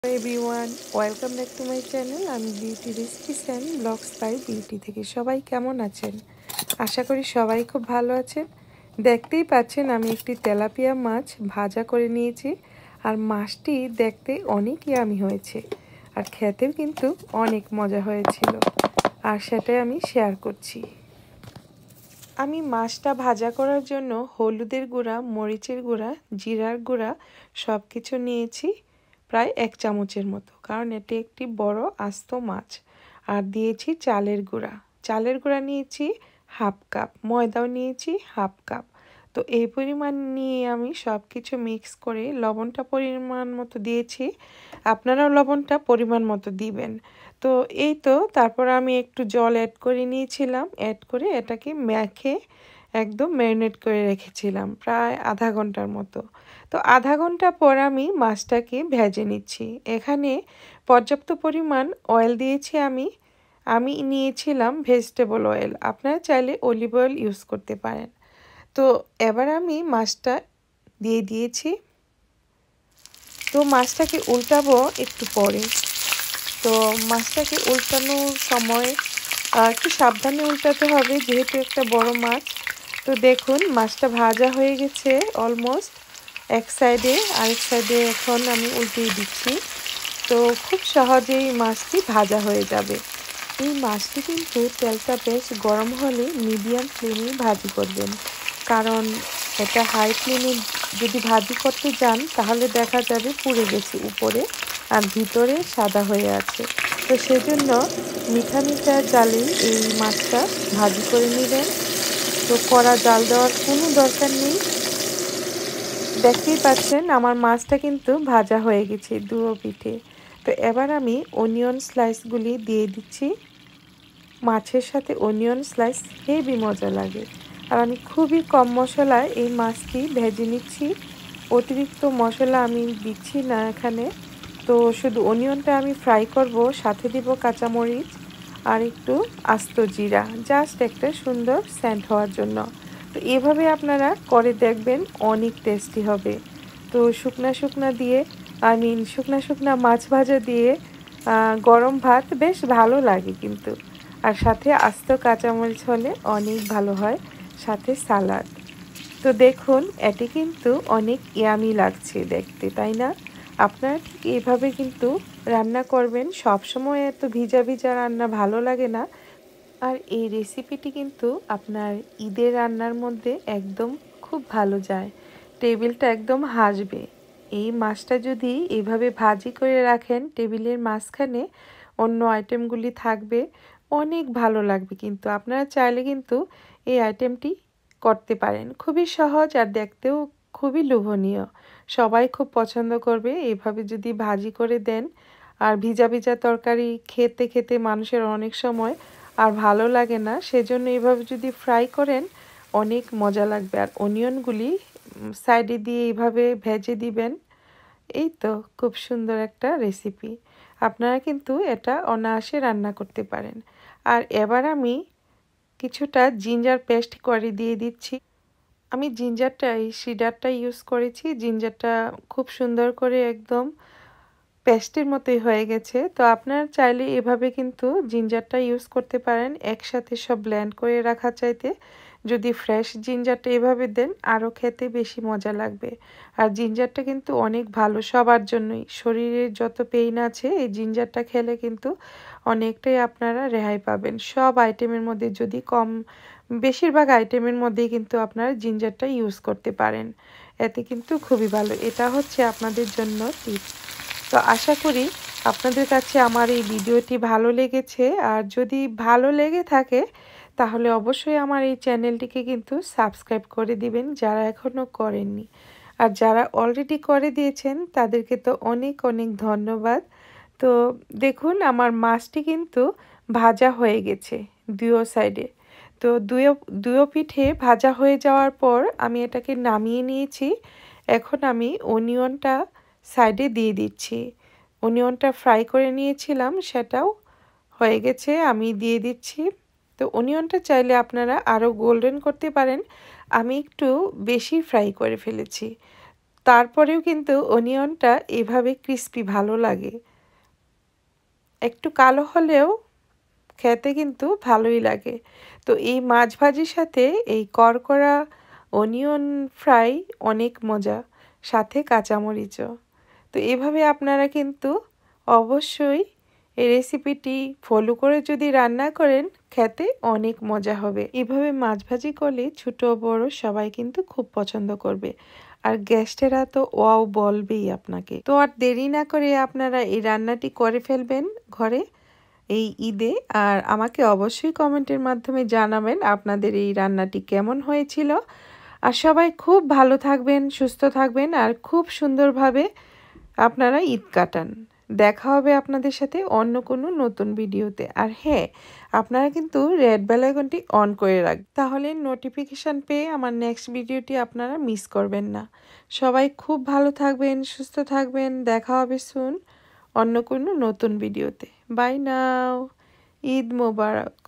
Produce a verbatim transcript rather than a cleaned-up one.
Everyone, welcome back to my channel. আমি Beauty recipes and blogs by Beauty থেকে। সবাই কেমন আছেন? আশা করি সবাই খুব ভালো আছেন। দেখতেই পাচ্ছেন আমি একটি তেলাপিয়া মাছ ভাজা করে নিয়েছি, আর মাছটি দেখতে অনেক ইয়ামি হয়েছে, আর খেতেও কিন্তু অনেক মজা হয়েছিল, আর সেটাই আমি শেয়ার করছি। আমি মাছটা ভাজা করার জন্য হলুদের গুঁড়া, মরিচের গুঁড়া, জিরার গুঁড়া সব কিছু নিয়েছি প্রায় এক চামচের মতো, কারণ এটি একটি বড় আস্ত মাছ। আর দিয়েছি চালের গুঁড়া, চালের গুঁড়া নিয়েছি হাফ কাপ, ময়দাও নিয়েছি হাফ কাপ। তো এই পরিমাণ নিয়ে আমি সব কিছু মিক্স করে লবণটা পরিমাণ মতো দিয়েছি, আপনারাও লবণটা পরিমাণ মতো দিবেন। তো এই তো তারপর আমি একটু জল অ্যাড করে নিয়েছিলাম, অ্যাড করে এটাকে মেখে একদম ম্যারিনেট করে রেখেছিলাম প্রায় আধা ঘন্টার মতো। তো আধা ঘন্টা পর আমি মাছটাকে ভেজে নিচ্ছি। এখানে পর্যাপ্ত পরিমাণ অয়েল দিয়েছি আমি আমি নিয়েছিলাম ভেজিটেবল অয়েল, আপনারা চাইলে অলিভ অয়েল ইউজ করতে পারেন। তো এবার আমি মাছটা দিয়ে দিয়েছি। তো মাছটাকে উল্টাবো একটু পরে। তো মাছটাকে উল্টানোর সময় একটু সাবধানে উল্টাতে হবে, যেহেতু একটা বড় মাছ। তো দেখুন মাছটা ভাজা হয়ে গেছে অলমোস্ট এক সাইডে, আরেক সাইডে এখন আমি উল্টিয়ে দিচ্ছি। তো খুব সহজেই মাছটি ভাজা হয়ে যাবে। এই মাছটি কিন্তু তেলটা বেশ গরম হলে মিডিয়াম ফ্লেমে ভাজি করবেন, কারণ এটা হাই ফ্লেমে যদি ভাজি করতে যান তাহলে দেখা যাবে পুড়ে গেছে উপরে, আর ভিতরে সাদা হয়ে আছে। তো সেজন্য মিঠা মিঠা জালে এই মাছটা ভাজি করে নেবেন। তো কড়া জাল দেওয়ার কোনো দরকার নেই। দেখতেই পাচ্ছেন আমার মাছটা কিন্তু ভাজা হয়ে গেছে দুও পিঠে। তো এবার আমি অনিয়ন স্লাইসগুলি দিয়ে দিচ্ছি। মাছের সাথে অনিয়ন স্লাইস হেভি মজা লাগে, আর আমি খুবই কম মশলায় এই মাছটি ভেজে নিচ্ছি। অতিরিক্ত মশলা আমি দিচ্ছি না এখানে। তো শুধু অনিয়নটা আমি ফ্রাই করব, সাথে দিব কাঁচামরিচ আর একটু আস্ত জিরা, জাস্ট একটা সুন্দর সেন্ট হওয়ার জন্য। তো এভাবে আপনারা করে দেখবেন, অনেক টেস্টি হবে। তো শুকনা শুকনা দিয়ে আই মিন শুকনা শুকনা মাছ ভাজা দিয়ে গরম ভাত বেশ ভালো লাগে কিন্তু, আর সাথে আস্ত কাঁচামরিচ হলে অনেক ভালো হয়, সাথে সালাড। তো দেখুন এটি কিন্তু অনেক ইয়ামি লাগছে দেখতে, তাই না? আপনারা ঠিক এইভাবে কিন্তু রান্না করবেন। সবসময় এত ভিজা ভিজা রান্না ভালো লাগে না। আর এই রেসিপিটি কিন্তু আপনার ঈদের রান্নার মধ্যে একদম খুব ভালো যায়, টেবিলটা একদম হাসবে। এই মাছটা যদি এইভাবে ভাজি করে রাখেন টেবিলের মাঝখানে, অন্য আইটেমগুলি থাকবে, অনেক ভালো লাগবে। কিন্তু আপনারা চাইলে কিন্তু এই আইটেমটি করতে পারেন, খুবই সহজ আর দেখতেও খুবই লোভনীয়। সবাই খুব পছন্দ করবে এইভাবে যদি ভাজি করে দেন। আর ভিজা ভিজা তরকারি খেতে খেতে মানুষের অনেক সময় আর ভালো লাগে না, সেজন্য এইভাবে যদি ফ্রাই করেন অনেক মজা লাগবে। আর অনিয়নগুলি সাইডে দিয়ে এইভাবে ভেজে দিবেন। এই তো খুব সুন্দর একটা রেসিপি, আপনারা কিন্তু এটা অনায়াসে রান্না করতে পারেন। আর এবার আমি কিছুটা জিঞ্জার পেস্ট করে দিয়ে দিচ্ছি। আমি জিঞ্জারটা এই সিডারটা ইউজ করেছি। জিঞ্জারটা খুব সুন্দর করে একদম পেস্টের মতোই হয়ে গেছে। তো আপনারা চাইলে এভাবে কিন্তু জিঞ্জারটা ইউজ করতে পারেন, একসাথে সব ব্লেন্ড করে রাখা চাইতে যদি ফ্রেশ জিঞ্জারটা এভাবে দেন আরও খেতে বেশি মজা লাগবে। আর জিঞ্জারটা কিন্তু অনেক ভালো সবার জন্যই, শরীরের যত পেইন আছে এই জিঞ্জারটা খেলে কিন্তু অনেকটাই আপনারা রেহাই পাবেন। সব আইটেমের মধ্যে যদি কম বেশিরভাগ আইটেমের মধ্যেই কিন্তু আপনারা জিঞ্জারটা ইউজ করতে পারেন, এতে কিন্তু খুবই ভালো। এটা হচ্ছে আপনাদের জন্য টিপস। তো আশা করি আপনাদের কাছে আমার এই ভিডিওটি ভালো লেগেছে, আর যদি ভালো লেগে থাকে তাহলে অবশ্যই আমার এই চ্যানেলটিকে কিন্তু সাবস্ক্রাইব করে দিবেন যারা এখনও করেননি। আর যারা অলরেডি করে দিয়েছেন তাদেরকে তো অনেক অনেক ধন্যবাদ। তো দেখুন আমার মাছটি কিন্তু ভাজা হয়ে গেছে দুও সাইডে। তো দুয়ো দুয়ো পিঠে ভাজা হয়ে যাওয়ার পর আমি এটাকে নামিয়ে নিয়েছি। এখন আমি অনিয়নটা সাইডে দিয়ে দিচ্ছি। অনিয়নটা ফ্রাই করে নিয়েছিলাম, সেটাও হয়ে গেছে, আমি দিয়ে দিচ্ছি। তো অনিয়নটা চাইলে আপনারা আরও গোল্ডেন করতে পারেন, আমি একটু বেশি ফ্রাই করে ফেলেছি। তারপরেও কিন্তু অনিয়নটা এভাবে ক্রিস্পি ভালো লাগে। একটু কালো হলেও খেতে কিন্তু ভালোই লাগে। তো এই মাছ ভাজির সাথে এই করকরা অনিয়ন ফ্রাই অনেক মজা, সাথে কাঁচামরিচও। তো এভাবে আপনারা কিন্তু অবশ্যই এই রেসিপিটি ফলো করে যদি রান্না করেন খেতে অনেক মজা হবে। এভাবে মাছ ভাজি করলে ছোট বড় সবাই কিন্তু খুব পছন্দ করবে, আর গেস্টেরা তো ওয়াও বলবেই আপনাকে। তো আর দেরি না করে আপনারা এই রান্নাটি করে ফেলবেন ঘরে এই ঈদে, আর আমাকে অবশ্যই কমেন্টের মাধ্যমে জানাবেন আপনাদের এই রান্নাটি কেমন হয়েছিল। আর সবাই খুব ভালো থাকবেন, সুস্থ থাকবেন, আর খুব সুন্দরভাবে আপনারা ঈদ কাটান। দেখা হবে আপনাদের সাথে অন্য কোনো নতুন ভিডিওতে। আর হ্যাঁ, আপনারা কিন্তু রেড বেল আইকনটি অন করে রাখবেন, তাহলে নোটিফিকেশান পেয়ে আমার নেক্সট ভিডিওটি আপনারা মিস করবেন না। সবাই খুব ভালো থাকবেন, সুস্থ থাকবেন। দেখা হবে সুন অন্য কোনো নতুন ভিডিওতে। Bye now. ঈদ মোবারক।